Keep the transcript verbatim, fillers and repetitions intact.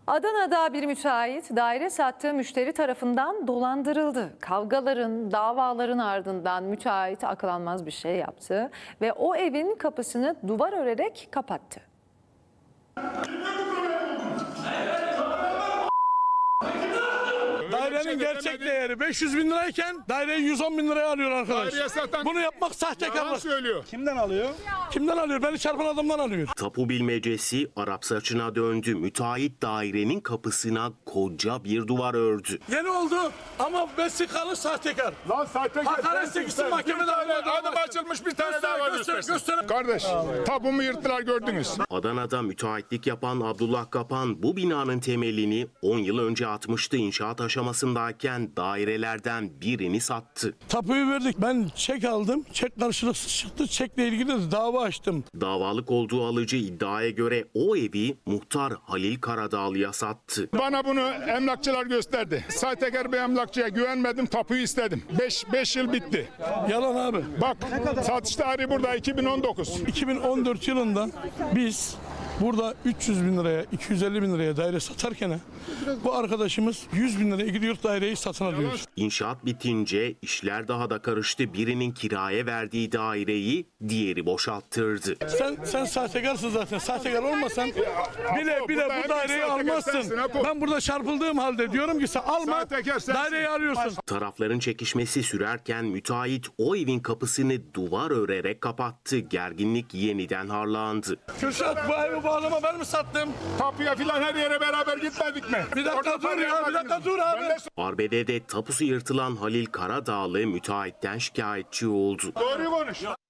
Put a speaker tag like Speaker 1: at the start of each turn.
Speaker 1: Adana'da bir müteahhit daire sattığı müşteri tarafından dolandırıldı. Kavgaların, davaların ardından müteahhit akıl almaz bir şey yaptı ve o evin kapısını duvar örerek kapattı.
Speaker 2: Dairenin gerçek değeri beş yüz bin lirayken daireyi yüz on bin liraya alıyor arkadaş. Bunu yapmak sahtekarlık.
Speaker 3: Söylüyor.
Speaker 2: Kimden alıyor? Kimden alıyor? Beni çarpan adamdan alıyor.
Speaker 4: Tapu bilmecesi Arap saçına döndü. Müteahhit dairenin kapısına koca bir duvar ördü.
Speaker 2: Yeni oldu ama vesikalı sahtekar.
Speaker 3: Lan sahtekar.
Speaker 2: Hakaret sekisi mahkemede
Speaker 3: adım açılmış bir tane daha var.
Speaker 2: Göster, göster.
Speaker 3: Kardeş, tapumu yırttılar gördünüz.
Speaker 4: Adana'da müteahhitlik yapan Abdullah Kapan bu binanın temelini on yıl önce atmıştı. İnşaat aşamasındayken dairelerden birini sattı.
Speaker 2: Tapuyu verdik. Ben çek aldım. Çek karşılıksız çıktı. Çekle ilgili de dava açtım.
Speaker 4: Davalık olduğu alıcı iddiaya göre o evi muhtar Halil Karadağlı'ya sattı.
Speaker 3: Bana bunu emlakçılar gösterdi. Sahtekar bir emlakçıya güvenmedim, tapuyu istedim. beş yıl bitti.
Speaker 2: Yalan abi.
Speaker 3: Bak, satış tarihi burada iki bin on dokuz.
Speaker 2: iki bin on dört yılında biz burada üç yüz bin liraya, iki yüz elli bin liraya daire satarken bu arkadaşımız yüz bin liraya gidiyor daireyi satın alıyor.
Speaker 4: İnşaat bitince işler daha da karıştı. Birinin kiraya verdiği daireyi diğeri boşalttırdı.
Speaker 2: Sen sen sahtekarsın zaten. Sahtekar olmasan bile bile bu daireyi almazsın. Ben burada çarpıldığım halde diyorum ki sen alma, daireyi arıyorsun.
Speaker 4: Tarafların çekişmesi sürerken müteahhit o evin kapısını duvar örerek kapattı. Gerginlik yeniden harlandı.
Speaker 2: Kürşat, bu evi bağlama ben mi sattım?
Speaker 3: Tapuya filan her yere beraber gitmedik mi?
Speaker 2: Bir dakika dur ya, bir dakika dur abi.
Speaker 4: Arbede'de tapusu yırtılan Halil Karadağlı müteahhitten şikayetçi oldu.
Speaker 3: Doğruyu konuş.